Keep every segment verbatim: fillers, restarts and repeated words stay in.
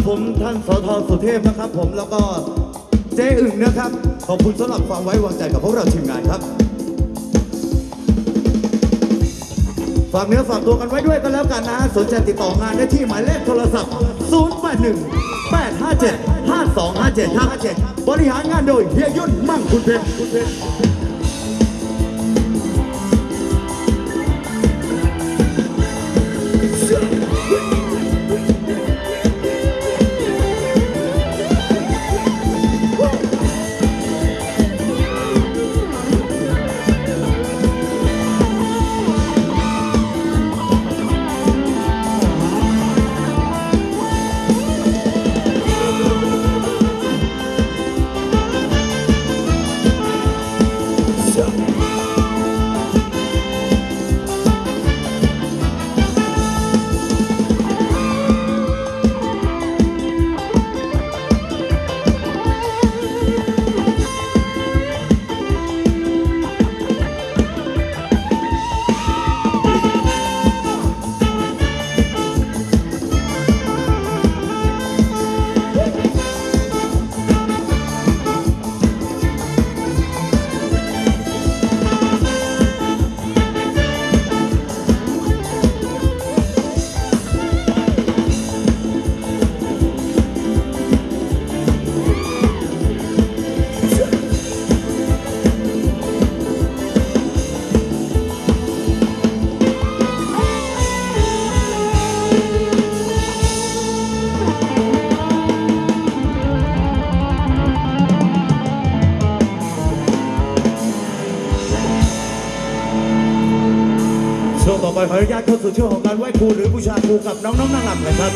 ผมท่านสทสุเทพนะครับผมแล้วก็เจ๊อึ่งนะครับขอบคุณสำหรับความไว้วางใจกับพวกเราทีมงานครับฝากเนื้อฝากตัวกันไว้ด้วยกันแล้วกันนะสนใจติดต่องานได้ที่หมายเลขโทรศัพท์ศูนย์ แปด หนึ่ง แปด ห้า เจ็ด ห้า สอง ห้า เจ็ด ห้า เจ็ดบริหารงานโดยเฮียยุ่นมั่งคุณเพชรต่อไปขออนุญาตเข้าสู่ช่วงของการไหว้ครูหรือบูชาครูกับน้องๆนางรำเลยครับ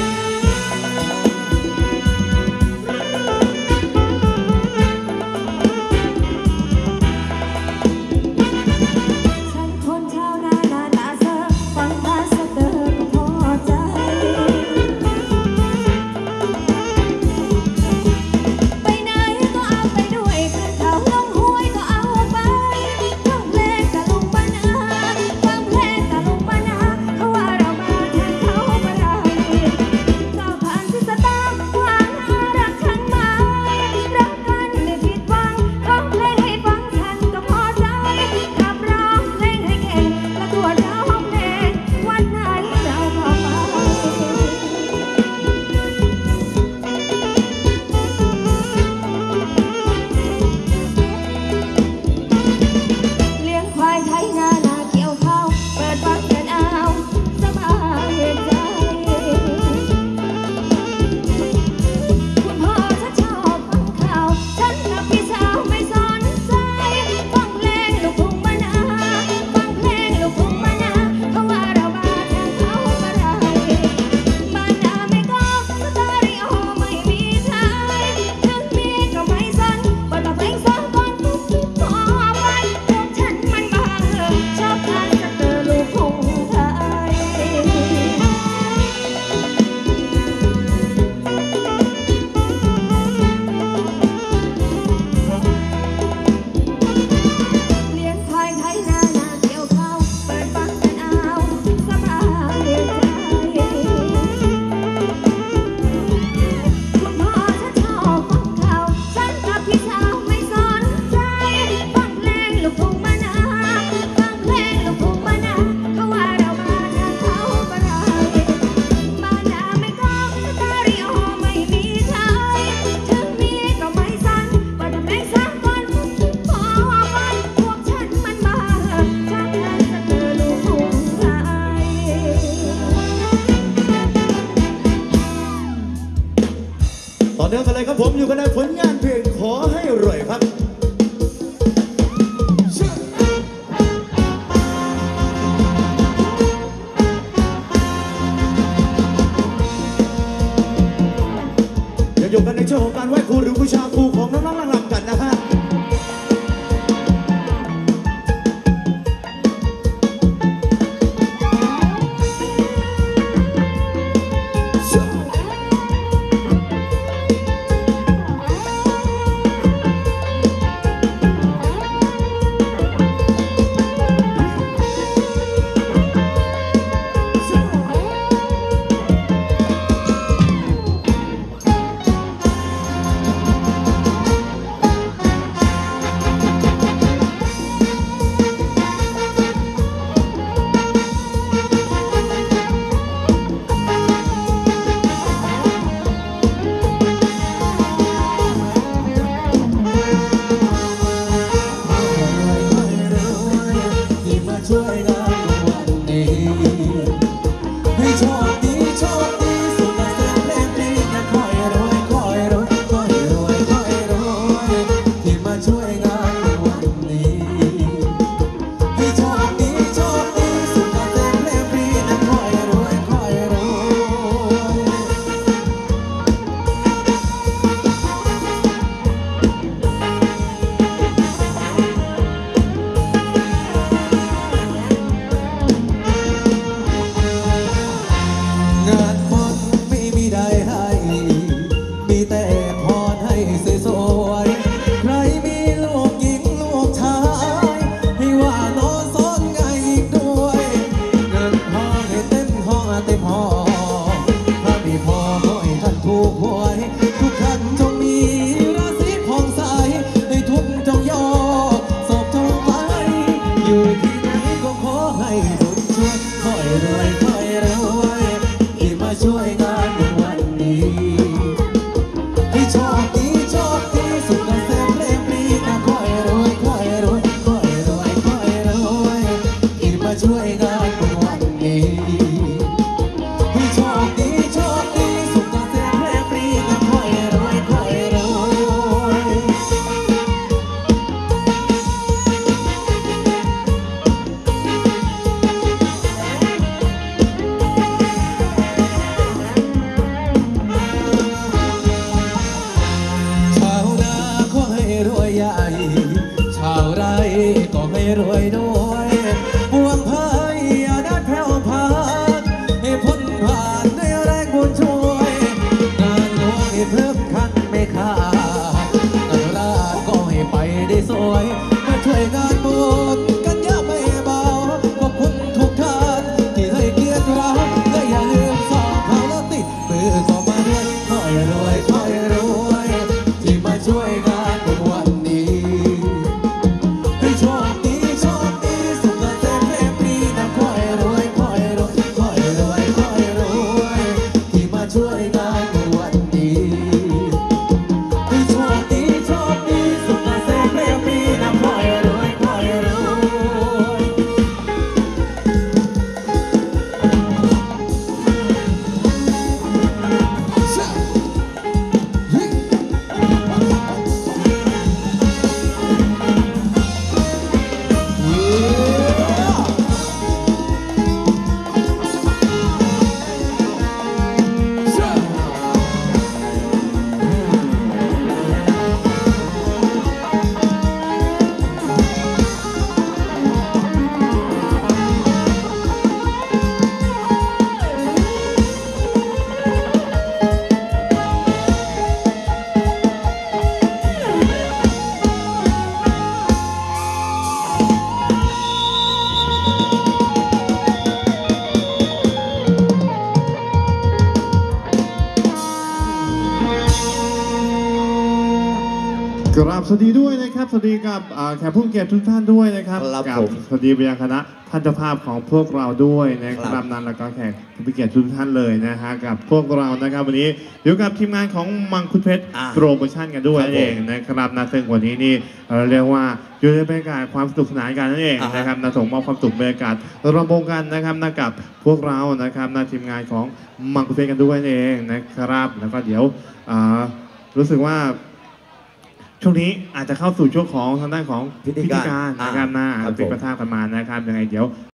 ต่อเนื่องกันเลยครับผมอยู่กันในผลงานเพลงขอให้รวยครับยังอยู่กันในช่วงของการไหว้ครูหรือบูชาครูของน้องๆนางรำกันนะฮะสวยๆใครมีลูกหญิงลูกชายให้ว่าน้องซ้อนไงอีกด้วยเงินทองให้เต็มห้องเต็มห้องถ้าไม่พอขอให้ท่านถูกหวยทุกท่านจงมีราศีผ่องใสให้ทุกจงย่อศพจงไปอยู่ที่ไหนก็ขอให้บุญช่วยขอให้รวยขอให้รวยที่มาช่วยงานในวันนี้ให้โชคดีโชคดีสุขเกษมเรียบรีนะขอให้รวยขอให้รวยขอให้รวยขอให้รวยที่มาช่วยงานในวันนี้ให้โชคดีโชคดีสุขเกษมเรียบรีนะขอให้รวยขอให้รวย ชาวนาขอให้รวยใหญ่ชาวไร่ก็ให้รวยด้วยบวงพายอย่าได้แผ่วพานให้พ้นผ่านในแรงบุญช่วยงานหลวงให้เพิ่มขั้นไม่ขาดงานราชก็ให้ไปได้สวยมาช่วยงานบุญกันเยอะไม่เบาขอบคุณทุกท่านที่ให้เกียรติเราและอย่าลืมสองเขาแล้วติดมือก็มาด้วยขอให้รวยขอให้รวยที่มาช่วยงานในวันนี้ให้โชคดีโชคดีสุขเกษมเรียบรีนะขอให้รวยขอให้รวยขอให้รวยขอให้รวยที่มาช่วยงานในวันนี้ให้โชคดีโชคดีสุขเกษมเรียบรีนะขอให้รวยขอให้รวยชะเฮ้ยกราบสวัสดีด้วยนะครับสวัสดีกับอ่าแขกผู้เกียรติทุกท่านด้วยนะครับครับกัผมสวัสดีไปยังคณะท่านเจ้าภาพของพวกเราด้วยนะครับนั้นแล้วก็แขกผู้เกียรติทุกท่านเลยนะฮะกับพวกเรานะครับวันนี้อยู่กับทีมงานของมังคุดเพชรอ่าโปรโมชั่นกันด้วยครับนั่นเองนะครับนะซึ่งวันนี้นี่เอ่อเรียกว่าอยู่ในบรรยากาศความสนุกสนานกันนั่นเองอ่าฮะนะครับนะส่งมอบความสุขบรรยากาศระบงกันนะครับนะกับพวกเรานะครับนะทีมงานของมังคุดเพชรกันด้วยนั่นเองนะครับแล้วก็เดี๋ยวอ่ารู้สึกว่า ช่วงนี้อาจจะเข้าสู่ช่วงของทางด้านของพิธีการนะครับนะอ่าครับผมเป็นประธานกันมานะครับยังไงเดี๋ยว